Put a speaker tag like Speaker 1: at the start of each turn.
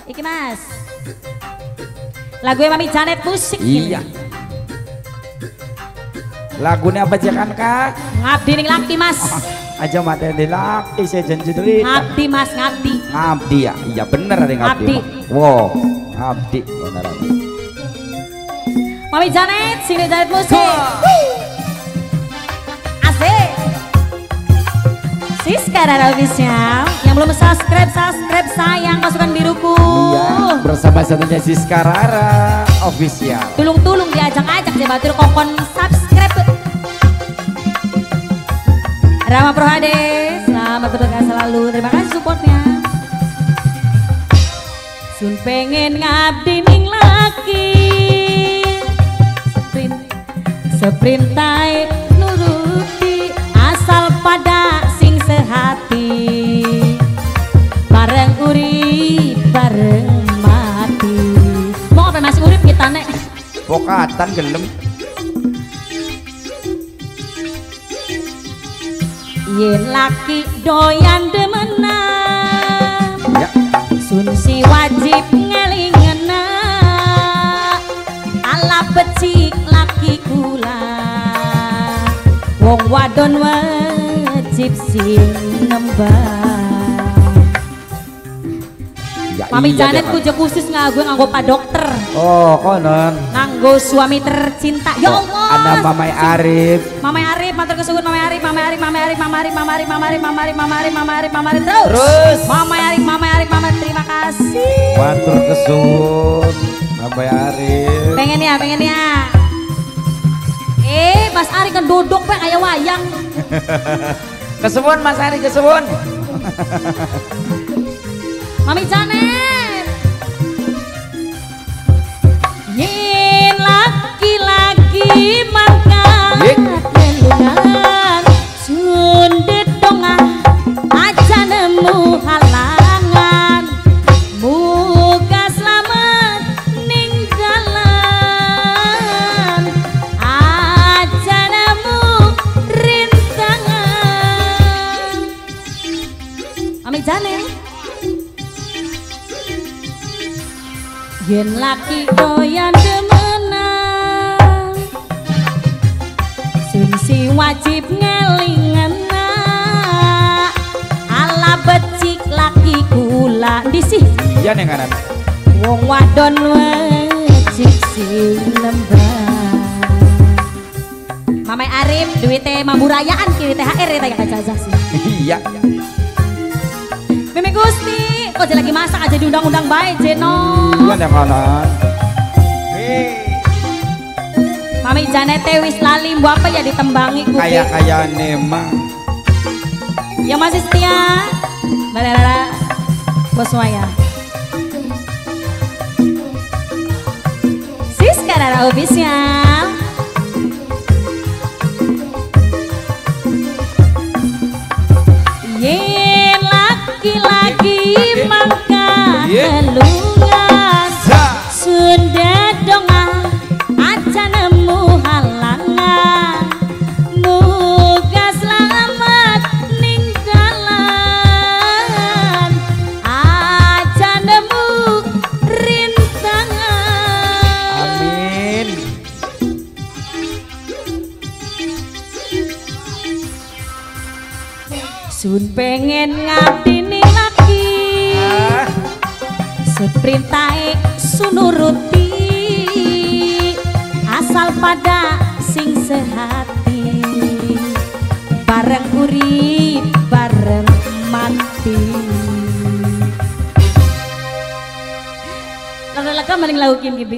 Speaker 1: Iki Mas. Lagu Mami Janet musik.
Speaker 2: Iya. Lagunya apa kan Kak?
Speaker 1: Ngabdi ning laki Mas.
Speaker 2: Aja mati di laki saya janji dulu.
Speaker 1: Ngabdi Mas, ngabdi.
Speaker 2: Ngabdi ya, iya bener ada ngabdi.
Speaker 1: Ngabdi.
Speaker 2: Wow, ngabdi bener.
Speaker 1: Mami Janet, sini Janet musik. Asik. Siska Rara Official. Yang belum subscribe sayang pasukan biruku.
Speaker 2: Iya, bersama satunya Siska Rara Official.
Speaker 1: Tulung-tulung diajak-ajak saya batur kokon subscribe. Rama Prohade, selamat bertugas selalu. Terima kasih supportnya. Sun pengen ngabdi ning laki. Sprint tae nuruti asal pada sing sehati. Bareng urip bareng mati. Mau apa masih urip kita nek?
Speaker 2: Pokatan gelem.
Speaker 1: Yen laki doyan demenan
Speaker 2: Ya.
Speaker 1: Sun si wajib ngelingena ala becik laki kula wong wadon wajib sing nembang.
Speaker 2: Ya,
Speaker 1: Mami
Speaker 2: iya
Speaker 1: Janet
Speaker 2: deh,
Speaker 1: kuja khusus nganggo pak dokter
Speaker 2: oh konon.
Speaker 1: nganggo suami tercinta. Ya Allah.
Speaker 2: Ada Mamai Arif.
Speaker 1: Mamai Arif, matur kesuwun Mamai Arif terus. Mamai Arif, terima kasih.
Speaker 2: Matur kesuwun Mamai Arif.
Speaker 1: Pengen ya. Mas Ari kan duduk pe kayak wayang.
Speaker 2: Kesuwun Mas Ari kesuwun.
Speaker 1: Mami Janet. Yen laki-laki mangkat lelungan sundet dongah aja nemu halangan muga selamat ning dalan aja nemu rintangan. Mami Janet. Yen laki doyan demenan sun si wajib ngelingena ala becik laki kula disih
Speaker 2: Iya nih kanan.
Speaker 1: wong wadon wajib sing nembang. Mamai Arif duwite mambu rayaan kiri THR ya kayak jajah sih.
Speaker 2: Iya.
Speaker 1: Mimi Gusti kok lagi masak aja diundang-undang baik Jeno.
Speaker 2: Iya nih kanan.
Speaker 1: Mami Janet wis lali mbok apa ya ditembangi ku.
Speaker 2: Kaya nemang.
Speaker 1: Yang masih setia. Barara bos waya. Siska Rara Official. Yen laki-laki mangkat lelungan Sunda dongah aja nemu halangan muga selamat ning dalan aja nemu rintangan.
Speaker 2: Amin.
Speaker 1: Sun pengen ngabdi ning laki seprintahe sunuruti asal pada sing sehati bareng urip bareng mati. Lalu maling laukin gitu.